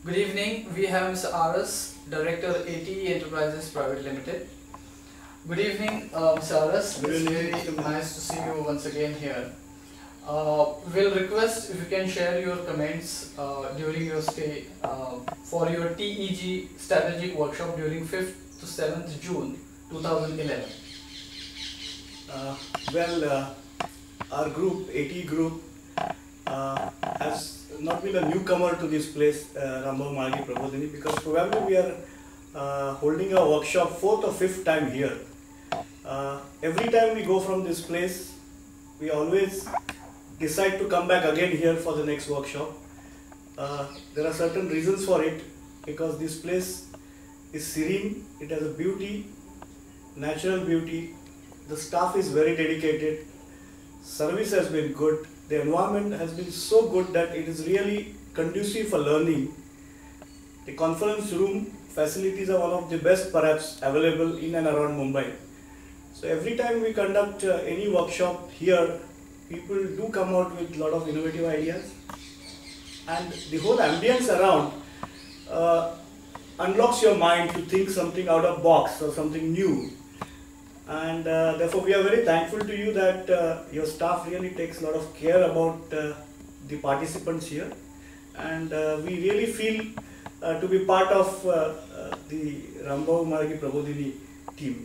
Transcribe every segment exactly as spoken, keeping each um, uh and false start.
Good evening. We have Mister R S, Director A T E Enterprises Private Limited. Good evening, uh, Mister R S. Good It's evening. very nice to see you once again here. Uh, we'll request if you can share your comments uh, during your stay uh, for your T E G strategic workshop during fifth to seventh June two thousand eleven. Uh, well, uh, our group, A T Group, uh, has not been a newcomer to this place, uh, Rambhav Margi Prabodhini, because probably we are uh, holding a workshop fourth or fifth time here. Uh, every time we go from this place, we always decide to come back again here for the next workshop. Uh, there are certain reasons for it, because this place is serene, it has a beauty, natural beauty, the staff is very dedicated, service has been good, the environment has been so good that it is really conducive for learning. The conference room facilities are one of the best perhaps available in and around Mumbai. So every time we conduct uh, any workshop here, people do come out with a lot of innovative ideas, and the whole ambience around uh, unlocks your mind to think something out of box or something new. And uh, therefore we are very thankful to you that uh, your staff really takes a lot of care about uh, the participants here, and uh, we really feel uh, to be part of uh, uh, the Rambhav Margi Prabodhini team.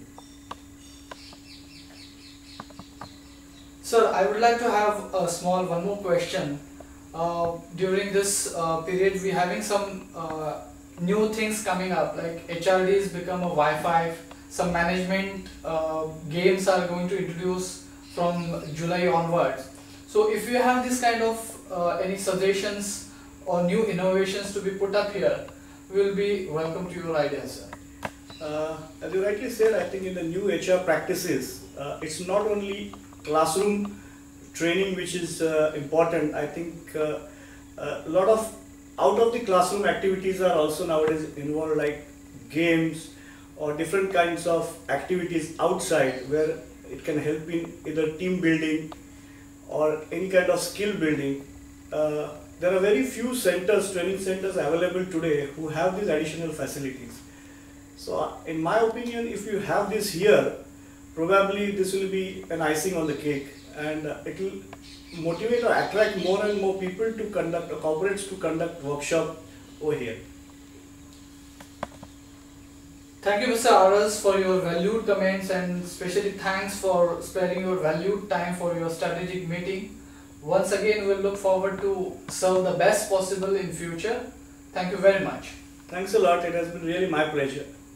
Sir, I would like to have a small one more question. Uh, during this uh, period, we're having some uh, new things coming up, like H R Ds become a Wi-Fi. Some management uh, games are going to introduce from July onwards. So if you have this kind of uh, any suggestions or new innovations to be put up here, we will be welcome to your ideas, sir. Uh, as you rightly said, I think in the new H R practices, uh, it's not only classroom training which is uh, important. I think uh, a lot of out of the classroom activities are also nowadays involved, like games or different kinds of activities outside, where it can help in either team building or any kind of skill building. Uh, there are very few centers, training centers available today who have these additional facilities. So uh, in my opinion, if you have this here, probably this will be an icing on the cake, and uh, it will motivate or attract more and more people to conduct, or corporates to conduct workshop over here. Thank you, Mister R S, for your valued comments, and especially thanks for sparing your valued time for your strategic meeting. Once again, we'll look forward to serve the best possible in future. Thank you very much. Thanks a lot. It has been really my pleasure.